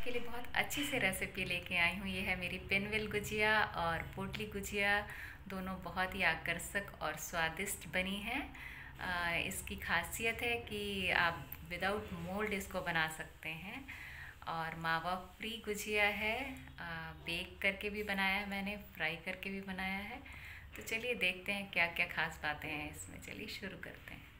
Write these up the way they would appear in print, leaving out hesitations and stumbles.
आपके लिए बहुत अच्छी सी रेसिपी लेके आई हूँ। ये है मेरी पिनविल गुजिया और पोटली गुजिया। दोनों बहुत ही आकर्षक और स्वादिष्ट बनी हैं। इसकी खासियत है कि आप विदाउट मोल्ड इसको बना सकते हैं। और मावा फ्री गुजिया है। बेक करके भी बनाया है मैंने, फ्राई करके भी बनाया है। तो चलिए देखते हैं क्या क्या खास बातें हैं इसमें। चलिए शुरू करते हैं।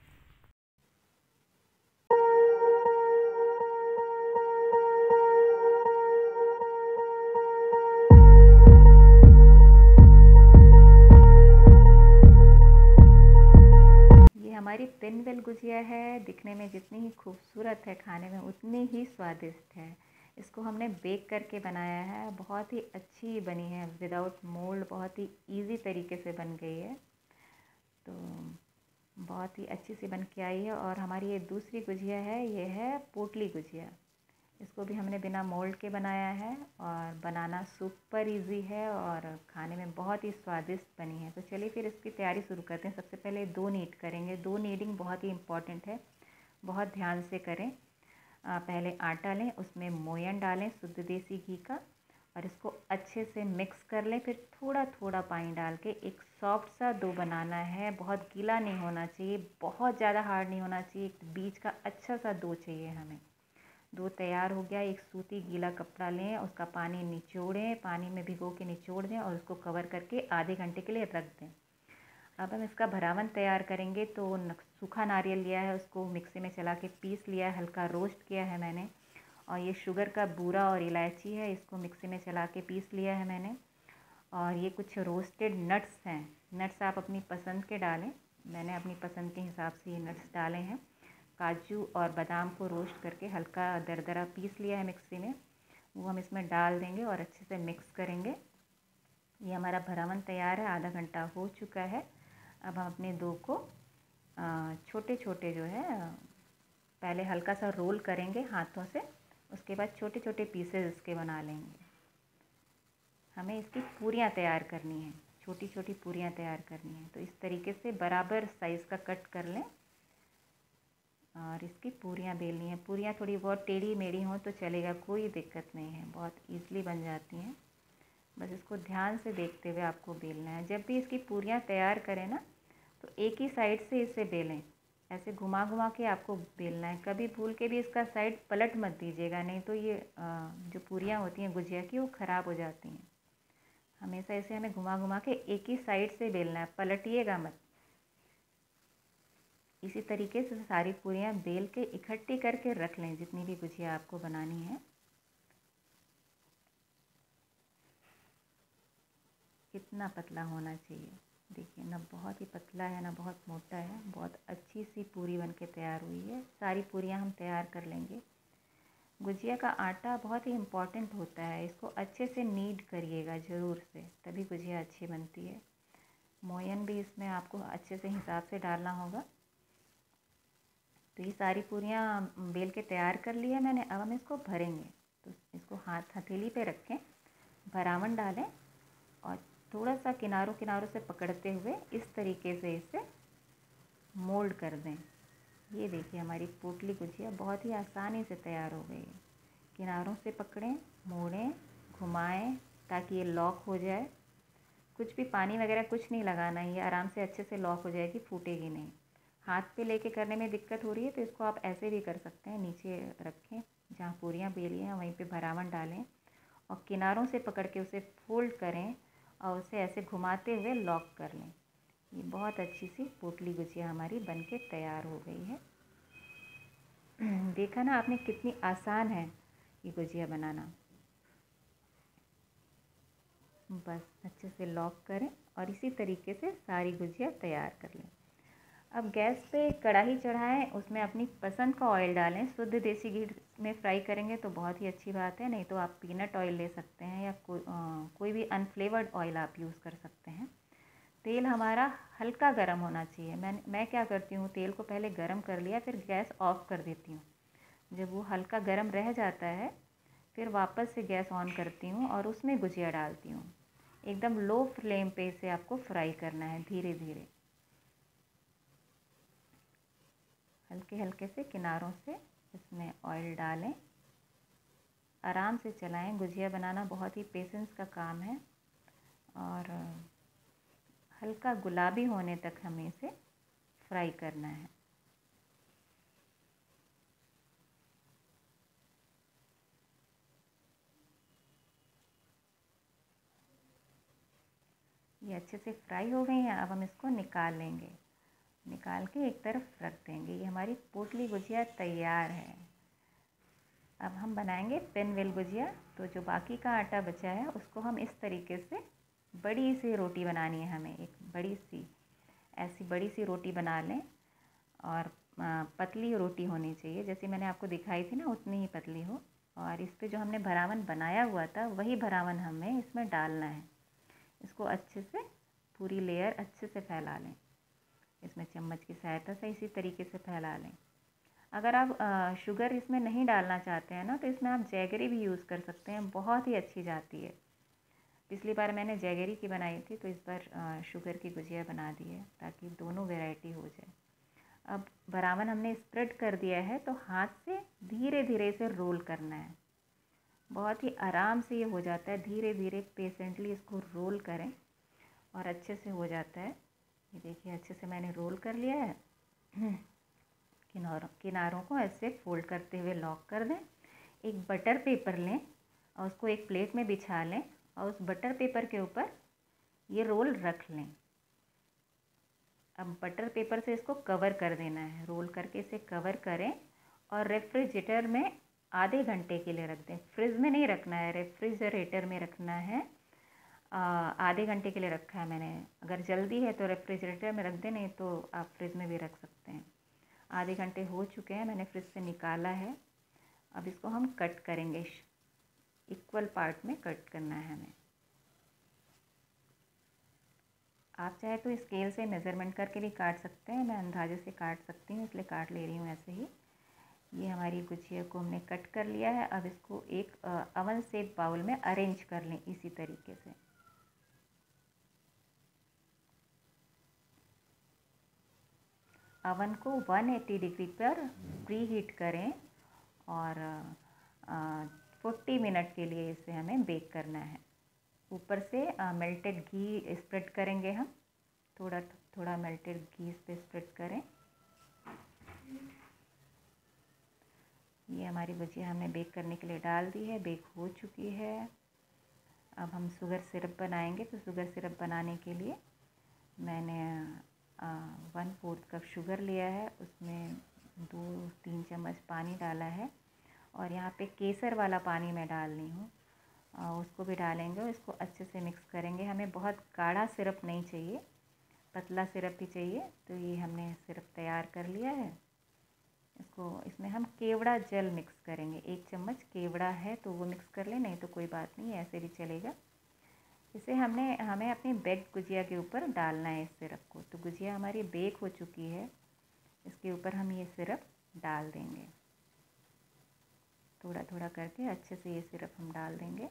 हमारी पिनवेल गुजिया है। दिखने में जितनी ही खूबसूरत है, खाने में उतनी ही स्वादिष्ट है। इसको हमने बेक करके बनाया है। बहुत ही अच्छी बनी है, विदाउट मोल्ड। बहुत ही इजी तरीके से बन गई है। तो बहुत ही अच्छी सी बन के आई है। और हमारी ये दूसरी गुजिया है, ये है पोटली गुजिया। इसको भी हमने बिना मोल्ड के बनाया है और बनाना सुपर इजी है और खाने में बहुत ही स्वादिष्ट बनी है। तो चलिए फिर इसकी तैयारी शुरू करते हैं। सबसे पहले दो नीड करेंगे। दो नीडिंग बहुत ही इम्पॉर्टेंट है, बहुत ध्यान से करें। पहले आटा लें, उसमें मोयन डालें शुद्ध देसी घी का, और इसको अच्छे से मिक्स कर लें। फिर थोड़ा थोड़ा पानी डाल के एक सॉफ्ट सा डो बनाना है। बहुत गीला नहीं होना चाहिए, बहुत ज़्यादा हार्ड नहीं होना चाहिए। बीच का अच्छा सा डो चाहिए हमें। डो तैयार हो गया। एक सूती गीला कपड़ा लें, उसका पानी निचोड़ें, पानी में भिगो के निचोड़ दें और उसको कवर करके आधे घंटे के लिए रख दें। अब हम इसका भरावन तैयार करेंगे। तो सूखा नारियल लिया है, उसको मिक्सी में चला के पीस लिया है, हल्का रोस्ट किया है मैंने। और ये शुगर का बूरा और इलायची है, इसको मिक्सी में चला के पीस लिया है मैंने। और ये कुछ रोस्टेड नट्स हैं। नट्स आप अपनी पसंद के डालें, मैंने अपनी पसंद के हिसाब से ये नट्स डाले हैं। काजू और बादाम को रोस्ट करके हल्का दरदरा पीस लिया है मिक्सी में, वो हम इसमें डाल देंगे और अच्छे से मिक्स करेंगे। ये हमारा भरावन तैयार है। आधा घंटा हो चुका है। अब हम अपने डो को छोटे छोटे जो है, पहले हल्का सा रोल करेंगे हाथों से, उसके बाद छोटे छोटे पीसेस इसके बना लेंगे। हमें इसकी पूरियाँ तैयार करनी है, छोटी छोटी पूरियाँ तैयार करनी है। तो इस तरीके से बराबर साइज़ का कट कर लें और इसकी पूरियाँ बेलनी है। पूरियाँ थोड़ी बहुत टेढ़ी मेढ़ी हों तो चलेगा, कोई दिक्कत नहीं है, बहुत ईज़िली बन जाती हैं। बस इसको ध्यान से देखते हुए आपको बेलना है। जब भी इसकी पूरियाँ तैयार करें ना, तो एक ही साइड से इसे बेलें। ऐसे घुमा घुमा के आपको बेलना है। कभी भूल के भी इसका साइड पलट मत दीजिएगा, नहीं तो ये जो पूरियाँ होती हैं गुजिया की, वो ख़राब हो जाती हैं। हमेशा इसे हमें घुमा घुमा के एक ही साइड से बेलना है, पलटिएगा मत। इसी तरीके से सारी पूरियाँ बेल के इकट्ठी करके रख लें, जितनी भी गुजिया आपको बनानी है। कितना पतला होना चाहिए, देखिए ना, बहुत ही पतला है ना बहुत मोटा है। बहुत अच्छी सी पूरी बन के तैयार हुई है। सारी पूरियाँ हम तैयार कर लेंगे। गुजिया का आटा बहुत ही इम्पॉर्टेंट होता है, इसको अच्छे से नीड करिएगा ज़रूर से, तभी गुजिया अच्छी बनती है। मोयन भी इसमें आपको अच्छे से हिसाब से डालना होगा। तो ये सारी पूरियाँ बेल के तैयार कर ली है मैंने। अब हम इसको भरेंगे। तो इसको हथेली पे रखें, भरावन डालें और थोड़ा सा किनारों किनारों से पकड़ते हुए इस तरीके से इसे मोल्ड कर दें। ये देखिए हमारी पोटली गुजिया बहुत ही आसानी से तैयार हो गई है। किनारों से पकड़ें, मोड़ें, घुमाएं ताकि ये लॉक हो जाए। कुछ भी पानी वगैरह कुछ नहीं लगाना है, ये आराम से अच्छे से लॉक हो जाएगी, फूटेगी नहीं। हाथ पे लेके करने में दिक्कत हो रही है तो इसको आप ऐसे भी कर सकते हैं। नीचे रखें, जहाँ पूरियाँ बेली हैं वहीं पे भरावन डालें और किनारों से पकड़ के उसे फोल्ड करें और उसे ऐसे घुमाते हुए लॉक कर लें। ये बहुत अच्छी सी पोटली गुजिया हमारी बनके तैयार हो गई है। देखा ना आपने, कितनी आसान है ये गुजिया बनाना। बस अच्छे से लॉक करें और इसी तरीके से सारी गुजिया तैयार कर लें। अब गैस पे कढ़ाई चढ़ाएं, उसमें अपनी पसंद का ऑयल डालें। शुद्ध देसी घी में फ्राई करेंगे तो बहुत ही अच्छी बात है, नहीं तो आप पीनट ऑयल ले सकते हैं या कोई भी अनफ्लेवर्ड ऑयल आप यूज़ कर सकते हैं। तेल हमारा हल्का गर्म होना चाहिए। मैं क्या करती हूँ, तेल को पहले गर्म कर लिया, फिर गैस ऑफ कर देती हूँ। जब वो हल्का गर्म रह जाता है, फिर वापस से गैस ऑन करती हूँ और उसमें गुजिया डालती हूँ। एकदम लो फ्लेम पे इसे आपको फ्राई करना है, धीरे धीरे, हल्के हल्के से किनारों से इसमें ऑयल डालें। आराम से चलाएं। गुजिया बनाना बहुत ही पेशेंस का काम है और हल्का गुलाबी होने तक हमें इसे फ्राई करना है। ये अच्छे से फ्राई हो गई हैं। अब हम इसको निकाल लेंगे। निकाल के एक तरफ रख देंगे। ये हमारी पोटली गुजिया तैयार है। अब हम बनाएंगे पेनवेल गुजिया। तो जो बाकी का आटा बचा है उसको हम इस तरीके से बड़ी सी रोटी बनानी है हमें। एक बड़ी सी ऐसी बड़ी सी रोटी बना लें और पतली रोटी होनी चाहिए। जैसे मैंने आपको दिखाई थी ना, उतनी ही पतली हो। और इस पे जो हमने भरावन बनाया हुआ था वही भरावन हमें इसमें डालना है। इसको अच्छे से पूरी लेयर अच्छे से फैला लें। इसमें चम्मच की सहायता से इसी तरीके से फैला लें। अगर आप शुगर इसमें नहीं डालना चाहते हैं ना, तो इसमें आप जैगरी भी यूज़ कर सकते हैं, बहुत ही अच्छी जाती है। पिछली बार मैंने जैगरी की बनाई थी, तो इस बार शुगर की गुजिया बना दी है ताकि दोनों वैरायटी हो जाए। अब भरावन हमने स्प्रेड कर दिया है, तो हाथ से धीरे धीरे इसे रोल करना है। बहुत ही आराम से ये हो जाता है। धीरे धीरे पेशेंटली इसको रोल करें और अच्छे से हो जाता है। ये देखिए अच्छे से मैंने रोल कर लिया है। किनारों को ऐसे फोल्ड करते हुए लॉक कर दें। एक बटर पेपर लें और उसको एक प्लेट में बिछा लें और उस बटर पेपर के ऊपर ये रोल रख लें। अब बटर पेपर से इसको कवर कर देना है। रोल करके इसे कवर करें और रेफ्रिजरेटर में आधे घंटे के लिए रख दें। फ्रिज में नहीं रखना है, रेफ्रिजरेटर में रखना है। आधे घंटे के लिए रखा है मैंने। अगर जल्दी है तो रेफ्रिजरेटर में रख दें, नहीं तो आप फ्रिज में भी रख सकते हैं। आधे घंटे हो चुके हैं, मैंने फ्रिज से निकाला है। अब इसको हम कट करेंगे। इक्वल पार्ट में कट करना है हमें। आप चाहे तो स्केल से मेज़रमेंट करके भी काट सकते हैं। मैं अंदाजे से काट सकती हूँ, इसलिए काट ले रही हूँ ऐसे ही। ये हमारी गुजिया को हमने कट कर लिया है। अब इसको एक ओवन सेफ बाउल में अरेंज कर लें इसी तरीके से। ओवन को 180 डिग्री पर प्री हीट करें और 40 मिनट के लिए इसे हमें बेक करना है। ऊपर से मेल्टेड घी स्प्रेड करेंगे हम। थोड़ा थोड़ा मेल्टेड घी इस पर स्प्रेड करें। ये हमारी गुजिया हमने बेक करने के लिए डाल दी है, बेक हो चुकी है। अब हम शुगर सिरप बनाएंगे। तो शुगर सिरप बनाने के लिए मैंने 1/4 कप शुगर लिया है। उसमें 2-3 चम्मच पानी डाला है और यहाँ पे केसर वाला पानी मैं डाल रही हूँ। उसको भी डालेंगे और इसको अच्छे से मिक्स करेंगे। हमें बहुत गाढ़ा सिरप नहीं चाहिए, पतला सिरप ही चाहिए। तो ये हमने सिरप तैयार कर लिया है। इसमें हम केवड़ा जल मिक्स करेंगे। 1 चम्मच केवड़ा है तो वो मिक्स कर लें, नहीं तो कोई बात नहीं, ऐसे भी चलेगा। इसे हमें अपनी बेक्ड गुजिया के ऊपर डालना है इस सिरप को। तो गुजिया हमारी बेक हो चुकी है, इसके ऊपर हम ये सिरप डाल देंगे। थोड़ा थोड़ा करके अच्छे से ये सिरप हम डाल देंगे।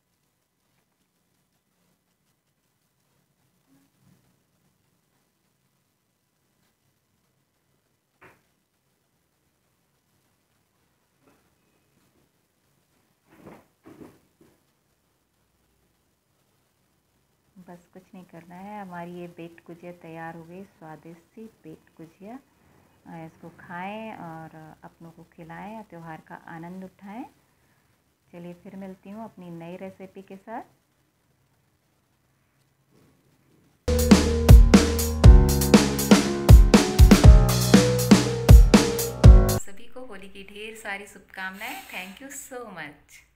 बस कुछ नहीं करना है। हमारी ये बेक्ड गुजिया तैयार हो गई, स्वादिष्ट सी बेक्ड गुजिया। इसको खाएं और अपनों को खिलाएं, त्योहार का आनंद उठाएं। चलिए फिर मिलती हूँ अपनी नई रेसिपी के साथ। सभी को होली की ढेर सारी शुभकामनाएं। Thank you so much.